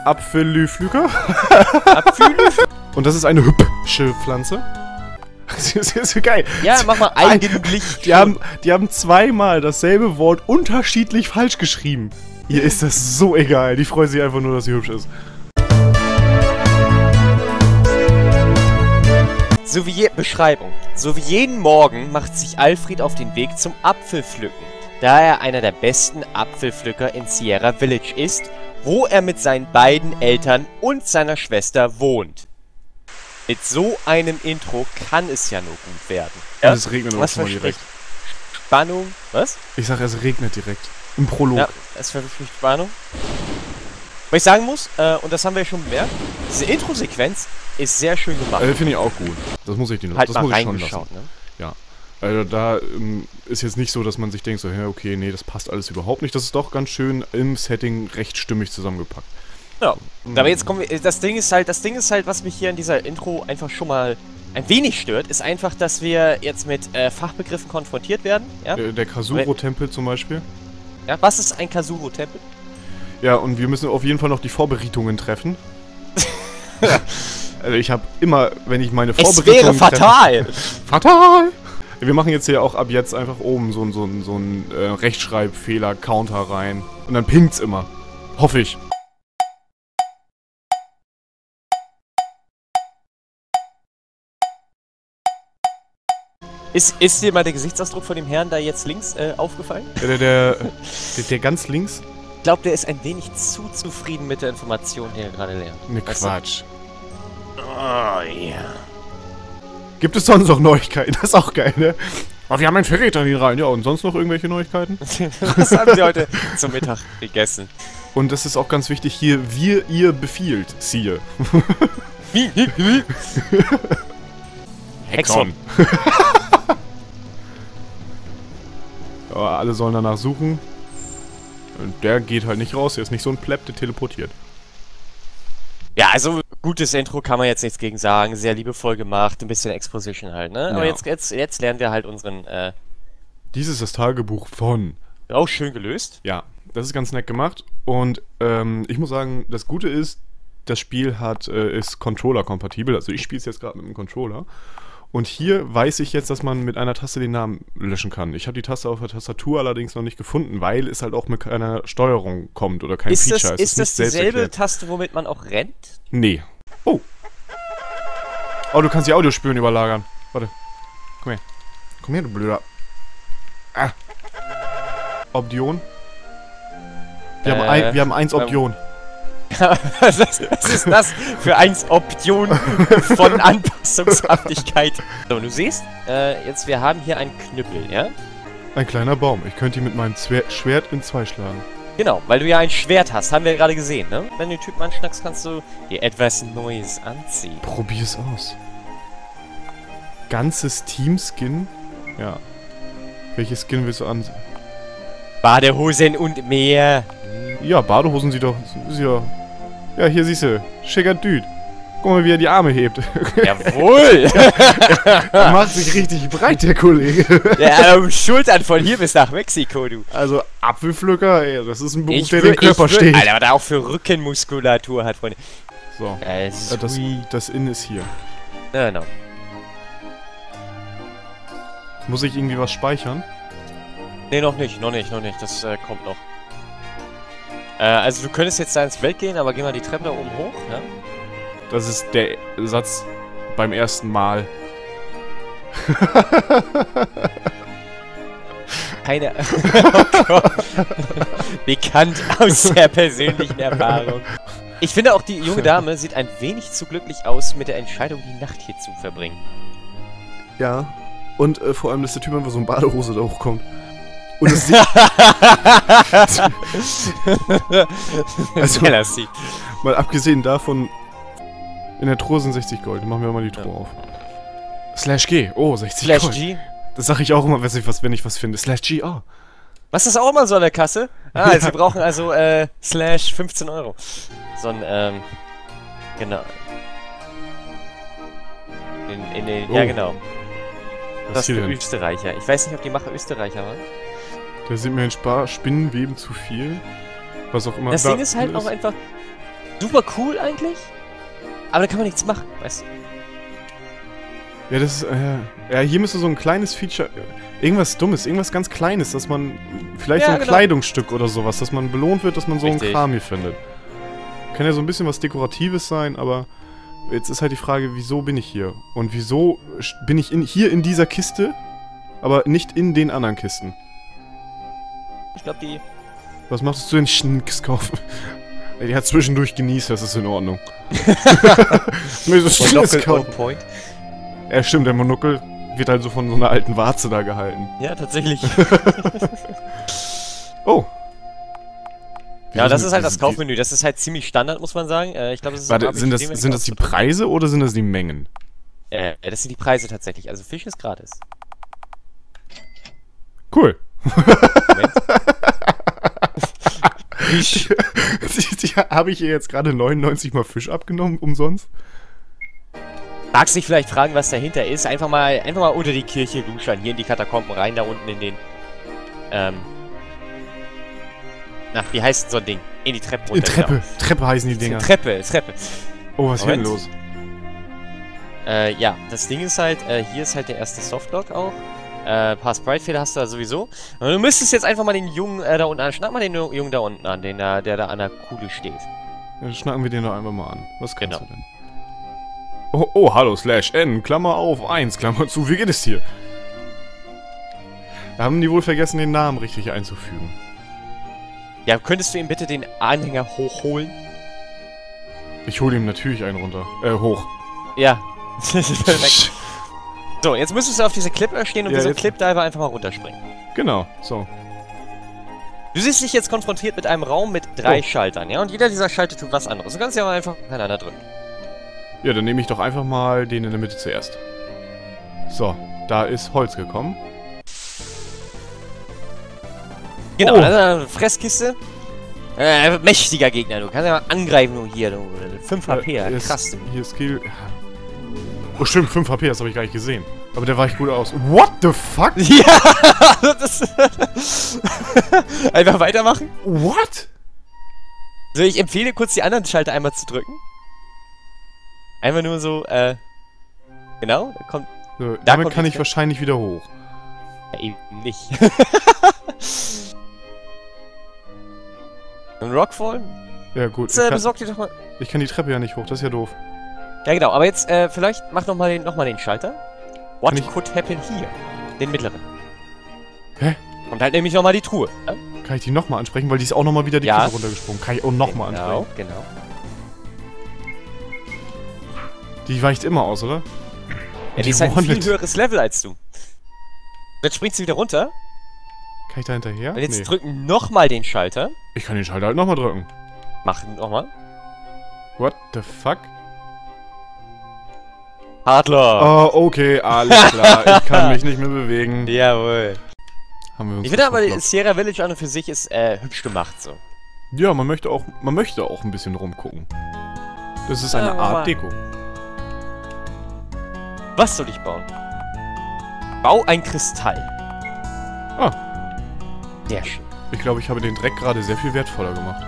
Apfellüflüger. Und das ist eine hübsche Pflanze. Das ist so geil. Ja, mach mal eigentlich. Die haben zweimal dasselbe Wort unterschiedlich falsch geschrieben. Ihr ist das so egal. Die freuen sich einfach nur, dass sie hübsch ist. Beschreibung. So wie jeden Morgen macht sich Alfred auf den Weg zum Apfelpflücken, da er einer der besten Apfelpflücker in Sierra Village ist, wo er mit seinen beiden Eltern und seiner Schwester wohnt. Mit so einem Intro kann es ja nur gut werden. Ja? Es regnet auch schon mal direkt. Spannung. Was? Ich sag, es regnet direkt. Im Prolog. Ja, es verspricht Spannung. Was ich sagen muss, und das haben wir ja schon bemerkt, diese Intro-Sequenz ist sehr schön gemacht. Finde ich auch gut. Das muss ich dir halt das mal muss ich schon reingeschaut, lassen. Ne? Ja. Also da ist jetzt nicht so, dass man sich denkt, so, ja, okay, nee, das passt alles überhaupt nicht. Das ist doch ganz schön im Setting recht stimmig zusammengepackt. Ja. Aber jetzt kommen wir. Das Ding ist halt, was mich hier in dieser Intro einfach schon mal ein wenig stört, ist einfach, dass wir jetzt mit Fachbegriffen konfrontiert werden. Ja? Der Kasuro-Tempel zum Beispiel. Ja, was ist ein Kasuro-Tempel? Ja, und wir müssen auf jeden Fall noch die Vorbereitungen treffen. Also ich habe immer, wenn ich meine Vorbereitungen Es wäre fatal! Fatal! Wir machen jetzt hier auch ab jetzt einfach oben so einen Rechtschreibfehler-Counter rein. Und dann pingt's immer. Hoffe ich. Ist dir mal der Gesichtsausdruck von dem Herrn da jetzt links aufgefallen? Der ganz links? Ich glaube, der ist ein wenig zu zufrieden mit der Information, die er gerade lernt. Ne, Quatsch. Oh, ja. Gibt es sonst noch Neuigkeiten? Das ist auch geil, ne? Aber wir haben ein Verräter hier rein. Ja, und sonst noch irgendwelche Neuigkeiten? Was haben Sie heute zum Mittag gegessen? Und das ist auch ganz wichtig hier, ihr befiehlt, siehe. Hexon. Ja, alle sollen danach suchen. Und der geht halt nicht raus, der ist nicht so ein Pleb, der teleportiert. Ja, also gutes Intro kann man jetzt nichts gegen sagen, sehr liebevoll gemacht, ein bisschen Exposition halt, ne? Aber Ja. jetzt lernen wir halt unseren, Dies ist das Tagebuch von... Auch schön gelöst. Ja, das ist ganz nett gemacht. Und ich muss sagen, das Gute ist, das Spiel ist Controller-kompatibel. Also ich spiele es jetzt gerade mit dem Controller. Und hier weiß ich jetzt, dass man mit einer Taste den Namen löschen kann. Ich habe die Taste auf der Tastatur allerdings noch nicht gefunden, weil es halt auch mit einer Steuerung kommt oder kein Feature. Ist das dieselbe Taste, womit man auch rennt? Nee. Oh. Oh, du kannst die Audiospuren überlagern. Warte. Komm her. Komm her, du Blöder. Ah. Option. Wir haben eins Option. Was ist das für eins Option von Anpassungshaftigkeit? So, du siehst, wir haben hier einen Knüppel, ja? Ein kleiner Baum. Ich könnte ihn mit meinem Schwert in zwei schlagen. Genau, weil du ja ein Schwert hast, haben wir ja gerade gesehen, ne? Wenn du den Typen anschnackst, kannst du dir etwas Neues anziehen. Probier's aus. Ganzes Team-Skin? Ja. Welches Skin willst du ansehen? Badehosen und mehr. Ja, Badehosen sieht doch... Ja, hier siehst du. Schicker Dude. Guck mal, wie er die Arme hebt. Jawohl! Er macht sich richtig breit, der Kollege. Ja, Schultern von hier bis nach Mexiko, du. Also, Apfelpflücker, ey, das ist ein Beruf, der den Körper steht. Alter, was er auch für Rückenmuskulatur hat, Freunde. So, das In ist hier. Genau. Muss ich irgendwie was speichern? Nee, noch nicht. Das kommt noch. Also du könntest jetzt da ins Bett gehen, aber geh mal die Treppe da oben hoch, ja? Das ist der Satz beim ersten Mal. Keine... Oh Gott. Bekannt aus der persönlichen Erfahrung. Ich finde auch, die junge Dame sieht ein wenig zu glücklich aus mit der Entscheidung, die Nacht hier zu verbringen. Ja. Und vor allem, dass der Typ einfach so in Badehose da hochkommt. Und es sieht... also, mal abgesehen davon, in der Truhe sind 60 Gold. Dann machen wir mal die Truhe auf. /G. Oh, 60 Gold. /G? Das sage ich auch immer, wenn ich was finde. /G. Oh. Was ist das auch immer so an der Kasse? Ah, ja. Sie brauchen also /15 Euro. So ein, genau. Ja, genau. Das ist für Österreicher. Ich weiß nicht, ob die Macher Österreicher waren. Da sind mir ein Spinnenweben zu viel. Was auch immer. Das Ding ist halt auch einfach... Super cool eigentlich. Aber da kann man nichts machen, weißt du? Ja, das ist, ja, hier müsste so ein kleines Feature, irgendwas Dummes, irgendwas ganz Kleines, dass man, vielleicht so ein Kleidungsstück oder sowas, dass man belohnt wird, dass man so einen Kram hier findet. Kann ja so ein bisschen was Dekoratives sein, aber jetzt ist halt die Frage, wieso bin ich hier? Und wieso bin ich hier in dieser Kiste, aber nicht in den anderen Kisten? Ich glaube, die... Was machst du denn Schnicks kaufen? Die hat zwischendurch genießt, das ist in Ordnung. Monocle on point. Ja, stimmt, der Monokel wird halt so von so einer alten Warze da gehalten. Ja, tatsächlich. Oh. Ja, das ist halt das Kaufmenü. Das ist halt ziemlich Standard, muss man sagen. Ich glaube, das ist... Warte, sind das die Preise oder sind das die Mengen? Das sind die Preise tatsächlich. Also Fisch ist gratis. Cool. Moment. Habe ich ihr jetzt gerade 99 mal Fisch abgenommen, umsonst? Magst du dich vielleicht fragen, was dahinter ist? Einfach mal unter die Kirche luschern. Hier in die Katakomben rein, da unten in den... Na, wie heißt denn so ein Ding? In die Treppe runter. Treppe heißen die Dinger. Treppe. Oh, was ist hier denn los? Ja, das Ding ist halt, hier ist halt der erste Softlock auch. Ein paar Sprite-Fehler hast du da sowieso. Und du müsstest jetzt einfach mal den Jungen da unten an. Schnapp mal den Jungen da unten an, der da an der Kugel steht. Ja, schnacken wir den doch einfach mal an. Was kannst du denn? Oh, hallo, /n, Klammer auf, 1, Klammer zu, wie geht es hier? Da haben die wohl vergessen, den Namen richtig einzufügen. Ja, könntest du ihm bitte den Anhänger hochholen? Ich hole ihm natürlich einen runter. Hoch. Ja. So, jetzt müsstest du auf diese Clip stehen und diesen Clip-Diver einfach mal runterspringen. Genau, so. Du siehst dich jetzt konfrontiert mit einem Raum mit 3 Schaltern, ja? Und jeder dieser Schalter tut was anderes. Du kannst ja mal einfach miteinander drücken. Ja, dann nehme ich doch einfach mal den in der Mitte zuerst. So, da ist Holz gekommen. Genau, das ist eine Fresskiste. Mächtiger Gegner, du kannst ja mal angreifen, du hier, du. 5 HP, krass. Hier Skill... Oh stimmt, 5 HP, das habe ich gar nicht gesehen. Aber der weicht gut aus. What the fuck? Ja! Einfach weitermachen? What? So, ich empfehle kurz die anderen Schalter einmal zu drücken. Einfach nur so, genau, da kommt... So, damit kann ich wahrscheinlich wieder hoch. Ja, eben nicht. Ein Rockfall? Ja gut. Besorg dir doch mal... Ich kann die Treppe ja nicht hoch, das ist ja doof. Ja genau, aber jetzt, vielleicht mach noch mal den Schalter. What could happen here? Den mittleren. Hä? Und halt nämlich nochmal die Truhe. Ja? Kann ich die nochmal ansprechen, weil die ist auch nochmal wieder die Kiste runtergesprungen. Kann ich auch nochmal ansprechen. Genau. Die weicht immer aus, oder? Ja, die ist halt ein viel höheres Level als du. Jetzt springt sie wieder runter. Kann ich da hinterher? Und jetzt drücken nochmal den Schalter. Ich kann den Schalter halt nochmal drücken. Mach nochmal. What the fuck? Hardlock. Oh, okay, alles klar. Ich kann mich nicht mehr bewegen. Jawohl. Haben wir uns ich finde aber, Sierra Village an und für sich ist hübsch gemacht so. Ja, man möchte auch ein bisschen rumgucken. Das ist eine Art Deko. Was soll ich bauen? Bau ein Kristall. Ah. Sehr schön. Ich glaube, ich habe den Dreck gerade sehr viel wertvoller gemacht.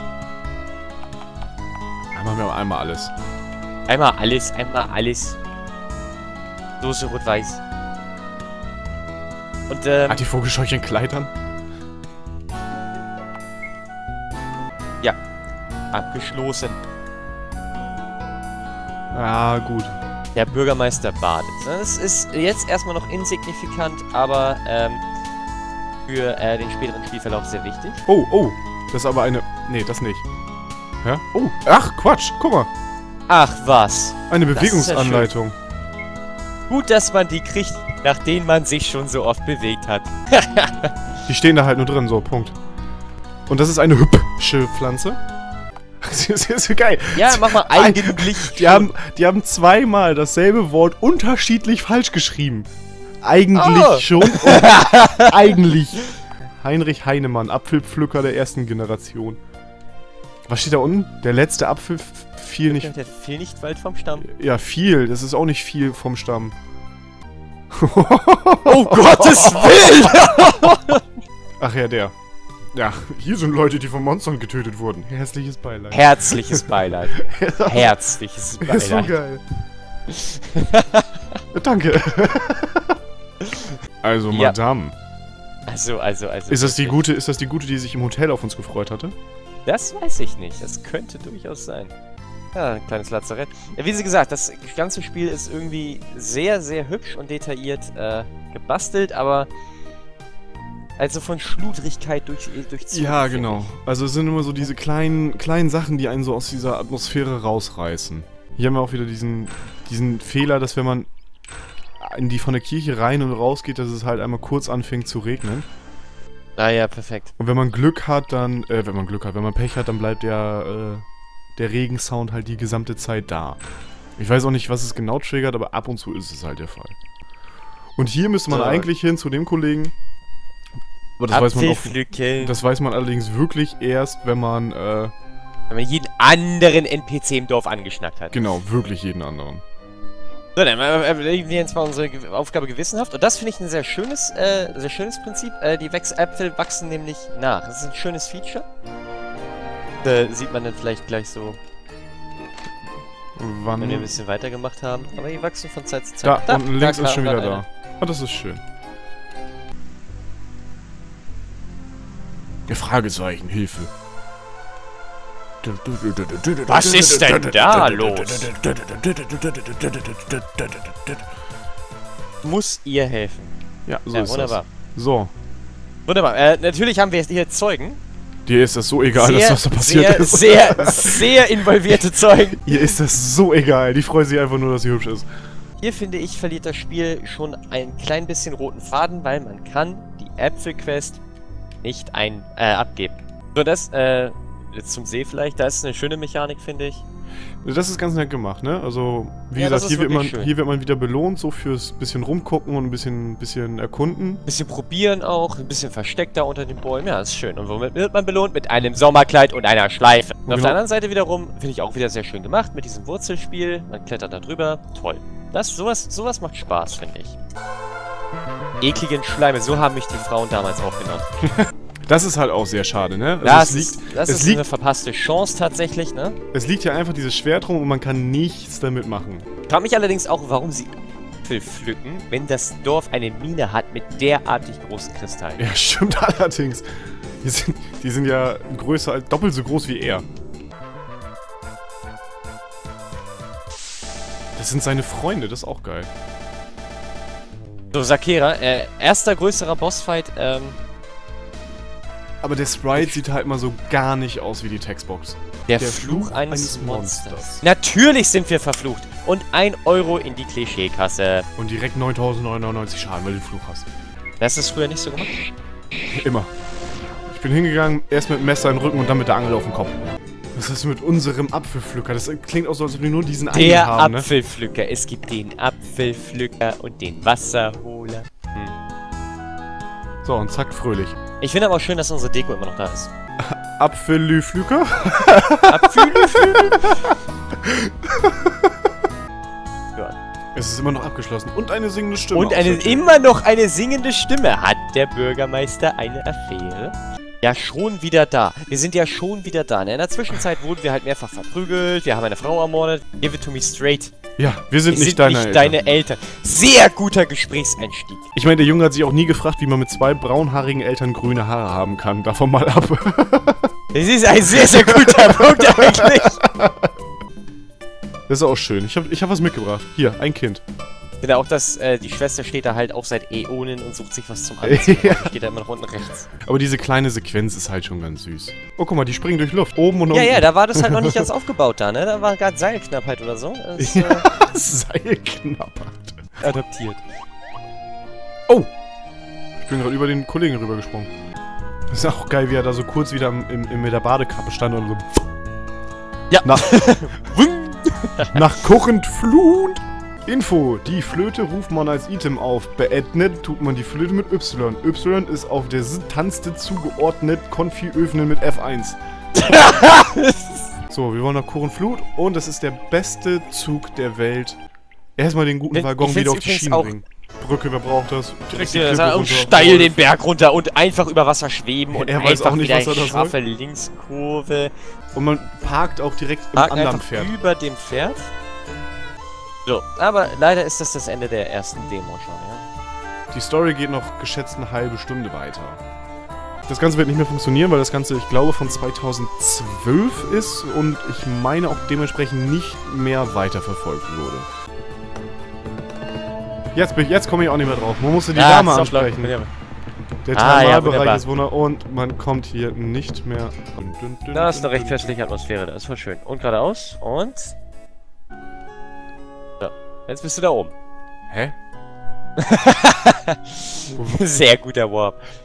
Einmal alles. Einmal alles. Soße rot-weiß. Und, Hat die Vogelscheuche ein Kleid an? Ja. Abgeschlossen. Ah, gut. Der Bürgermeister badet. Das ist jetzt erstmal noch insignifikant, aber, für, den späteren Spielverlauf sehr wichtig. Oh. Das ist aber eine... Nee, das nicht. Hä? Oh, ach, Quatsch. Guck mal. Ach, was? Eine Bewegungsanleitung. Ja, gut, dass man die kriegt, nachdem man sich schon so oft bewegt hat. Die stehen da halt nur drin, so, Punkt. Und das ist eine hübsche Pflanze. Das ist so geil. Ja, mach mal eigentlich. Die haben zweimal dasselbe Wort unterschiedlich falsch geschrieben. Eigentlich schon. Eigentlich. Heinrich Heinemann, Apfelpflücker der ersten Generation. Was steht da unten? Der letzte Apfel fiel nicht... Der fiel nicht weit vom Stamm. Ja, viel. Das ist auch nicht viel vom Stamm. Oh Gottes Willen! Ach ja, der. Ja, hier sind Leute, die von Monstern getötet wurden. Herzliches Beileid. Herzliches Beileid. Herzliches Beileid. Ist so geil. Danke. Also, Ja. Madame. Also. Ist das die gute, die sich im Hotel auf uns gefreut hatte? Das weiß ich nicht. Das könnte durchaus sein. Ja, ein kleines Lazarett. Ja, wie Sie gesagt, das ganze Spiel ist irgendwie sehr, sehr hübsch und detailliert gebastelt, aber also von Schludrigkeit durchzogen. Ja, finde genau. ich. Also es sind immer so diese kleinen Sachen, die einen so aus dieser Atmosphäre rausreißen. Hier haben wir auch wieder diesen Fehler, dass wenn man von der Kirche rein und raus geht, dass es halt einmal kurz anfängt zu regnen. Ah ja, perfekt. Und wenn man Glück hat, dann, wenn man Pech hat, dann bleibt der Regensound halt die gesamte Zeit da. Ich weiß auch nicht, was es genau triggert, aber ab und zu ist es halt der Fall. Und hier müsste man eigentlich hin zu dem Kollegen. Aber das weiß man allerdings wirklich erst, wenn man, wenn man jeden anderen NPC im Dorf angeschnackt hat. genau, wirklich jeden anderen. So, dann erledigen wir jetzt mal unsere Aufgabe gewissenhaft. Und das finde ich ein sehr schönes Prinzip. Die Äpfel wachsen nämlich nach. Das ist ein schönes Feature. Sieht man dann vielleicht gleich so, wenn wir ein bisschen weiter gemacht haben. Aber die wachsen von Zeit zu Zeit. Da, unten links ist schon wieder einer. da. Ah, das ist schön. Fragezeichen, Hilfe. Was ist denn da los? Muss ihr helfen. Ja, so Ja, ist wunderbar. das. So. Wunderbar. Natürlich haben wir jetzt hier Zeugen. Dir ist das so egal, dass was da passiert ist. Sehr involvierte Zeugen. Ihr ist das so egal. Die freuen sich einfach nur, dass sie hübsch ist. Hier, finde ich, verliert das Spiel schon ein klein bisschen roten Faden, weil man kann die Äpfelquest nicht abgeben. So, das, jetzt zum See vielleicht, da ist eine schöne Mechanik, finde ich. Das ist ganz nett gemacht, ne? Also, wie Ja, gesagt, das ist wirklich schön. hier wird man wieder belohnt, so fürs bisschen rumgucken und ein bisschen erkunden. Ein bisschen probieren auch, ein bisschen versteckt da unter den Bäumen, ja, ist schön. Und womit wird man belohnt? Mit einem Sommerkleid und einer Schleife. Und auf der anderen Seite wiederum, finde ich auch wieder sehr schön gemacht, mit diesem Wurzelspiel. Man klettert da drüber, toll. Sowas macht Spaß, finde ich. Ekligen Schleime, so haben mich die Frauen damals auch genannt. Das ist halt auch sehr schade, ne? Also das ist eine verpasste Chance tatsächlich, ne? Es liegt ja einfach dieses Schwert rum und man kann nichts damit machen. Ich frage mich allerdings auch, warum sie Äpfel pflücken, wenn das Dorf eine Mine hat mit derartig großen Kristallen. Ja, stimmt allerdings. Die sind ja größer, doppelt so groß wie er. Das sind seine Freunde, das ist auch geil. So, Sakera, erster größerer Bossfight, Aber der Sprite sieht halt mal so gar nicht aus wie die Textbox. der Fluch eines Monsters. Natürlich sind wir verflucht. Und 1 Euro in die Klischeekasse. Und direkt 9.999 Schaden, weil du den Fluch hast. Das ist früher nicht so gemacht. Immer. Ich bin hingegangen, erst mit dem Messer in den Rücken und dann mit der Angel auf den Kopf. Was ist mit unserem Apfelpflücker? Das klingt auch so, als ob wir nur diesen einen Der haben, ne? Apfelpflücker. Es gibt den Apfelpflücker und den Wasserholer. So, und zack, fröhlich. Ich finde aber auch schön, dass unsere Deko immer noch da ist. Apfellüflücker? Apfelpflücker? Ja. Es ist immer noch abgeschlossen. Und eine singende Stimme. Und immer noch eine singende Stimme. Hat der Bürgermeister eine Affäre? Ja, schon wieder da. Wir sind ja schon wieder da. Ne? In der Zwischenzeit wurden wir halt mehrfach verprügelt. Wir haben eine Frau ermordet. Give it to me straight. Ja, wir sind nicht deine Eltern. Sehr guter Gesprächseinstieg. Ich meine, der Junge hat sich auch nie gefragt, wie man mit 2 braunhaarigen Eltern grüne Haare haben kann. Davon mal ab. Das ist ein sehr, sehr guter Punkt eigentlich. Das ist auch schön. Ich hab was mitgebracht. Hier, ein Kind. Ich finde auch, dass die Schwester steht da halt auch seit Äonen und sucht sich was zum Anziehen. Ja. Die steht da immer noch unten rechts. Aber diese kleine Sequenz ist halt schon ganz süß. Oh, guck mal, die springen durch Luft. Oben und unten. Ja, da war das halt noch nicht ganz aufgebaut da, ne? Da war gerade Seilknappheit oder so. Das, ja, Seilknappheit. Adoptiert. Oh! Ich bin gerade über den Kollegen rübergesprungen. Das ist auch geil, wie er da so kurz wieder mit der Badekappe stand und so. Ja. Nach kochend Flut. Info. Die Flöte ruft man als Item auf. Beendet tut man die Flöte mit Y. Y ist auf der Tanzte zugeordnet. Konfi öffnen mit F1. So, wir wollen nach Korenflut und das ist der beste Zug der Welt. Erstmal den guten Waggon wieder auf die Schiene bringen. Brücke, wer braucht das? Direkt die Ja, Klippe und runter. steil den Berg runter und einfach über Wasser schweben und Er weiß einfach auch nicht, wieder was er eine da scharfe Linkskurve. Und man parkt auch direkt im Parken anderen einfach Pferd. über dem Pferd. So, aber leider ist das Ende der ersten Demo schon, ja. Die Story geht noch geschätzt eine halbe Stunde weiter. Das Ganze wird nicht mehr funktionieren, weil das Ganze, ich glaube, von 2012 ist und ich meine auch dementsprechend nicht mehr weiterverfolgt wurde. Jetzt komme ich auch nicht mehr drauf. Man musste die Dame stopp, ansprechen. Leute. Der Ah, ja, Thermalbereich wunderbar. ist wunder und man kommt hier nicht mehr. Da ist eine recht festliche Atmosphäre, das ist voll schön. Und geradeaus und... So, jetzt bist du da oben. Hä? Sehr guter Warp.